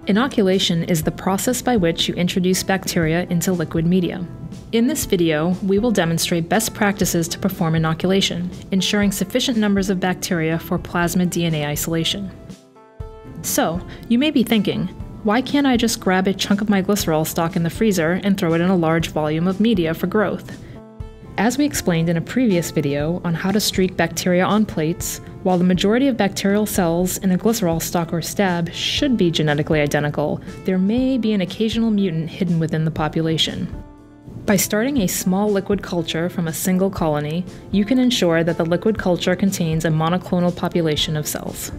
Inoculation is the process by which you introduce bacteria into liquid media. In this video, we will demonstrate best practices to perform inoculation, ensuring sufficient numbers of bacteria for plasmid DNA isolation. So, you may be thinking, why can't I just grab a chunk of my glycerol stock in the freezer and throw it in a large volume of media for growth? As we explained in a previous video on how to streak bacteria on plates, while the majority of bacterial cells in a glycerol stock or stab should be genetically identical, there may be an occasional mutant hidden within the population. By starting a small liquid culture from a single colony, you can ensure that the liquid culture contains a monoclonal population of cells.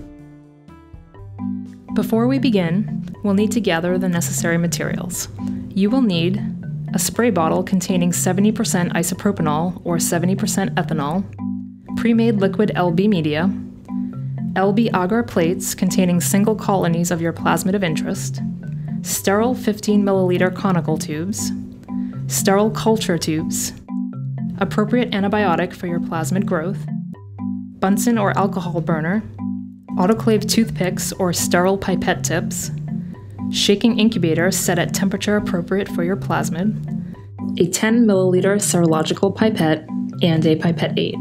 Before we begin, we'll need to gather the necessary materials. You will need a spray bottle containing 70% isopropanol or 70% ethanol, pre-made liquid LB media, LB agar plates containing single colonies of your plasmid of interest, sterile 15 milliliter conical tubes, sterile culture tubes, appropriate antibiotic for your plasmid growth, Bunsen or alcohol burner, autoclave toothpicks or sterile pipette tips, shaking incubator set at temperature appropriate for your plasmid, a 10 milliliter serological pipette, and a pipette aid.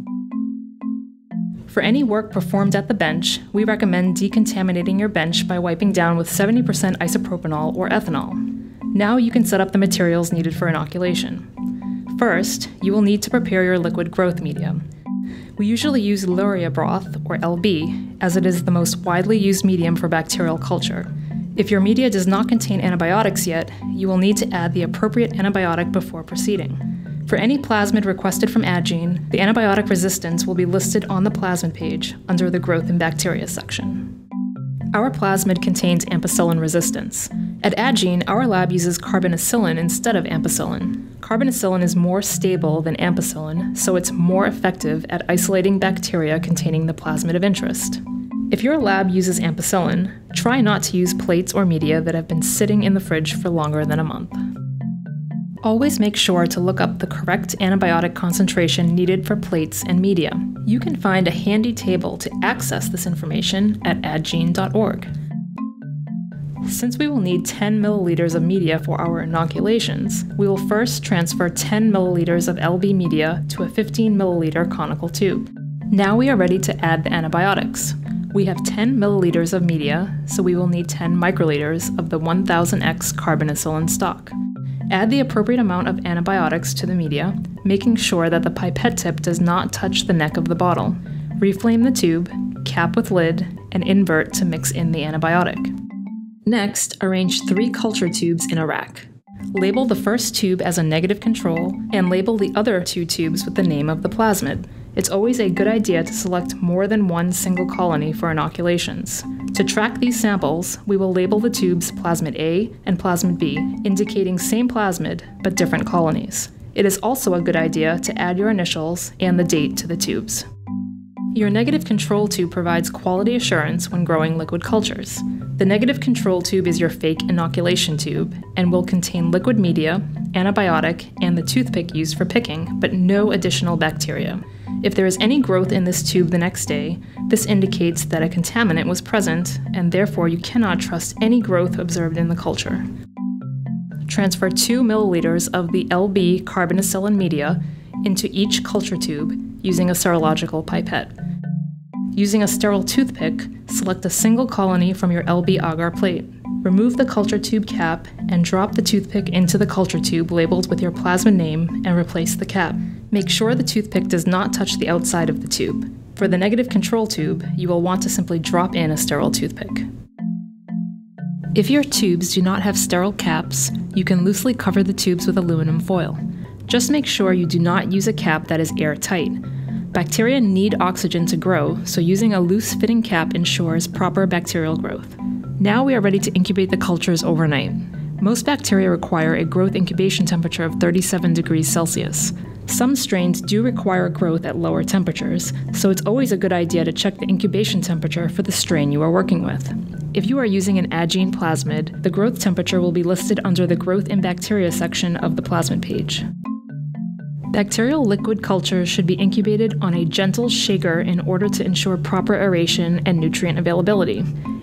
For any work performed at the bench, we recommend decontaminating your bench by wiping down with 70% isopropanol or ethanol. Now you can set up the materials needed for inoculation. First, you will need to prepare your liquid growth media. We usually use Luria broth, or LB, as it is the most widely used medium for bacterial culture. If your media does not contain antibiotics yet, you will need to add the appropriate antibiotic before proceeding. For any plasmid requested from Addgene, the antibiotic resistance will be listed on the plasmid page under the Growth in Bacteria section. Our plasmid contains ampicillin resistance. At Addgene, our lab uses carbonicillin instead of ampicillin. Carbonicillin is more stable than ampicillin, so it's more effective at isolating bacteria containing the plasmid of interest. If your lab uses ampicillin, try not to use plates or media that have been sitting in the fridge for longer than a month. Always make sure to look up the correct antibiotic concentration needed for plates and media. You can find a handy table to access this information at addgene.org. Since we will need 10 milliliters of media for our inoculations, we will first transfer 10 milliliters of LB media to a 15 milliliter conical tube. Now we are ready to add the antibiotics. We have 10 milliliters of media, so we will need 10 microliters of the 1000X carbonicillin stock. Add the appropriate amount of antibiotics to the media, making sure that the pipette tip does not touch the neck of the bottle. Reflame the tube, cap with lid, and invert to mix in the antibiotic. Next, arrange 3 culture tubes in a rack. Label the first tube as a negative control, and label the other 2 tubes with the name of the plasmid. It's always a good idea to select more than one single colony for inoculations. To track these samples, we will label the tubes plasmid A and plasmid B, indicating same plasmid but different colonies. It is also a good idea to add your initials and the date to the tubes. Your negative control tube provides quality assurance when growing liquid cultures. The negative control tube is your fake inoculation tube and will contain liquid media, antibiotic, and the toothpick used for picking, but no additional bacteria. If there is any growth in this tube the next day, this indicates that a contaminant was present, and therefore you cannot trust any growth observed in the culture. Transfer 2 milliliters of the LB carbonicillin media into each culture tube using a serological pipette. Using a sterile toothpick, select a single colony from your LB agar plate. Remove the culture tube cap and drop the toothpick into the culture tube labeled with your plasmid name and replace the cap. Make sure the toothpick does not touch the outside of the tube. For the negative control tube, you will want to simply drop in a sterile toothpick. If your tubes do not have sterile caps, you can loosely cover the tubes with aluminum foil. Just make sure you do not use a cap that is airtight. Bacteria need oxygen to grow, so using a loose-fitting cap ensures proper bacterial growth. Now we are ready to incubate the cultures overnight. Most bacteria require a growth incubation temperature of 37 degrees Celsius. Some strains do require growth at lower temperatures, so it's always a good idea to check the incubation temperature for the strain you are working with. If you are using an Addgene plasmid, the growth temperature will be listed under the Growth in Bacteria section of the plasmid page. Bacterial liquid cultures should be incubated on a gentle shaker in order to ensure proper aeration and nutrient availability.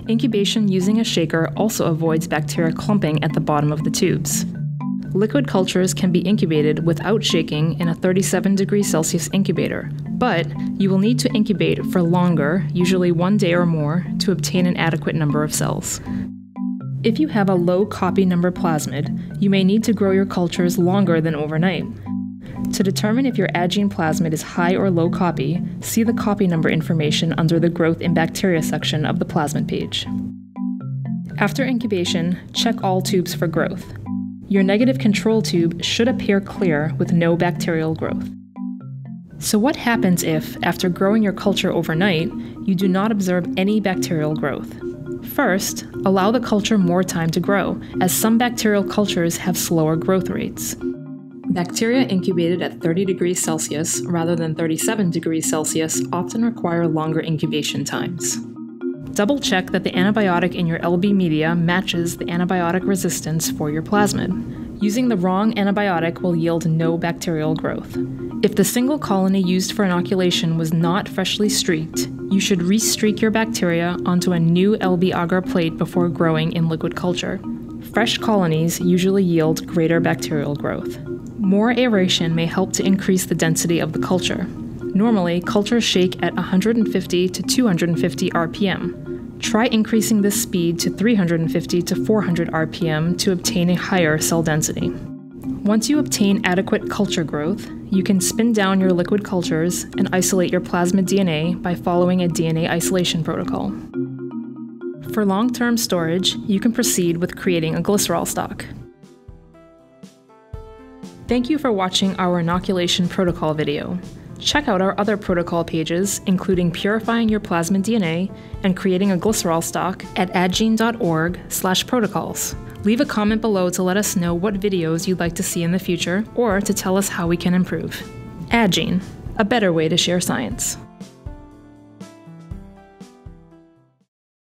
Incubation using a shaker also avoids bacteria clumping at the bottom of the tubes. Liquid cultures can be incubated without shaking in a 37 degrees Celsius incubator, but you will need to incubate for longer, usually 1 day or more, to obtain an adequate number of cells. If you have a low copy number plasmid, you may need to grow your cultures longer than overnight. To determine if your Agene plasmid is high or low copy, see the copy number information under the Growth in Bacteria section of the plasmid page. After incubation, check all tubes for growth. Your negative control tube should appear clear with no bacterial growth. So what happens if, after growing your culture overnight, you do not observe any bacterial growth? First, allow the culture more time to grow, as some bacterial cultures have slower growth rates. Bacteria incubated at 30 degrees Celsius rather than 37 degrees Celsius often require longer incubation times. Double-check that the antibiotic in your LB media matches the antibiotic resistance for your plasmid. Using the wrong antibiotic will yield no bacterial growth. If the single colony used for inoculation was not freshly streaked, you should re-streak your bacteria onto a new LB agar plate before growing in liquid culture. Fresh colonies usually yield greater bacterial growth. More aeration may help to increase the density of the culture. Normally, cultures shake at 150 to 250 RPM. Try increasing this speed to 350 to 400 RPM to obtain a higher cell density. Once you obtain adequate culture growth, you can spin down your liquid cultures and isolate your plasmid DNA by following a DNA isolation protocol. For long-term storage, you can proceed with creating a glycerol stock. Thank you for watching our inoculation protocol video. Check out our other protocol pages, including purifying your plasmid DNA and creating a glycerol stock at agene.org/protocols. Leave a comment below to let us know what videos you'd like to see in the future or to tell us how we can improve. Agene, a better way to share science.